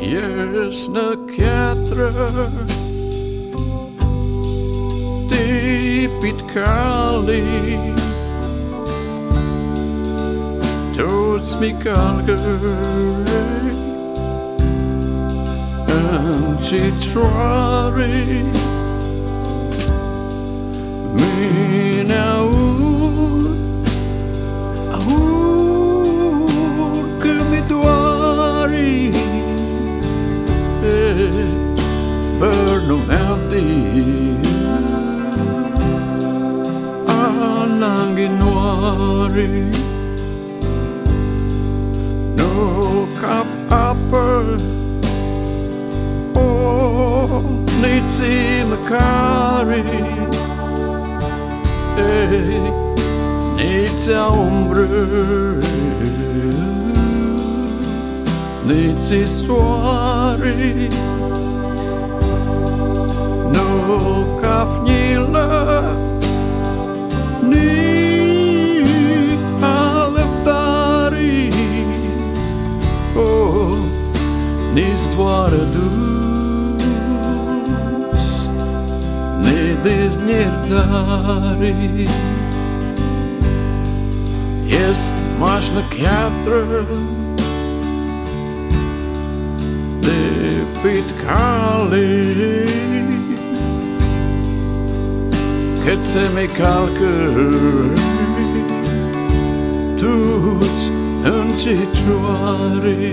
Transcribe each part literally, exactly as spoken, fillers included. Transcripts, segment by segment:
Jesh në kjatrë tipit kalli Tuts mi kalgër Në qitruari Min aur Aur këmi duari Për në mërdi Ananginuari Nuk hap apër O Nici më kari Nici a umbrë Nici suari Nuk hap njëllë Ni alëftari Oh Ni zbuarë dus Ni diz njërdari Jest mash në kjatrë Dhe pit kalli Këtë se me kalkër Tuts në qitruari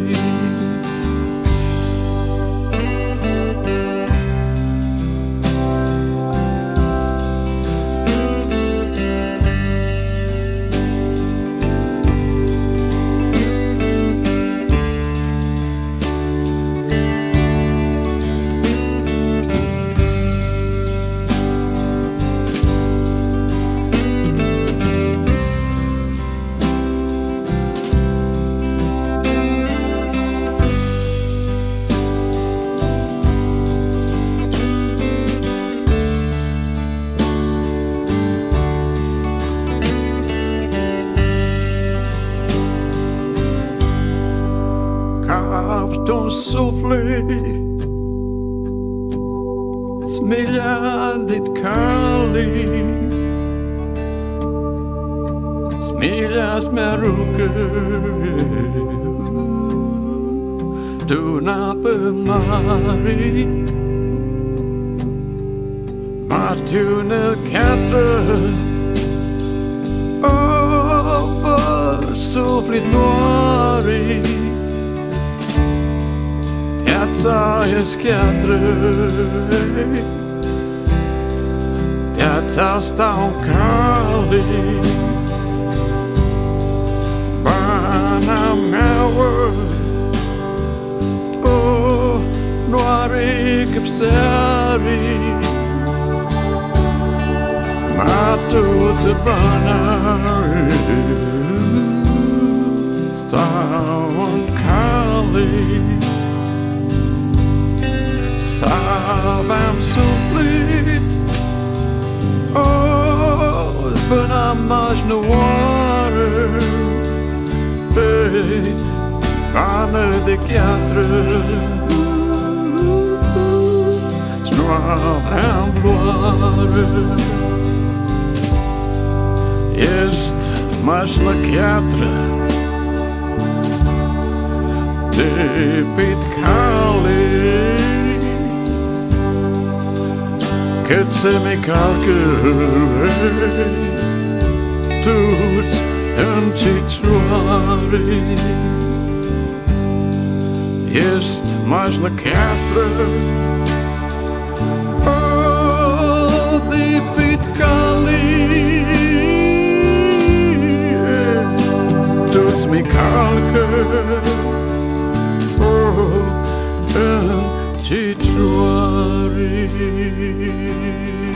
Kafton sufli Smilja dit kalli Smilja s'me rrugë Tu na për mari Ma ty në kjatrë O për suflit nuari Tja e skjatrë Tja sta unë kalli Bana mewër O nuari këpseri Ma tu të bana Sta unë kalli Savam suflit Oh, zbëna mash në warë Bej, anë dhe kjatrë S'nuavam bluarë Jest mash në kjatrë Dhe pit kalli Këtë se me kalkër Tuts në qitruari Jest mash në kjatrë O, di pit kalli Tuts me kalkër O, në qitruari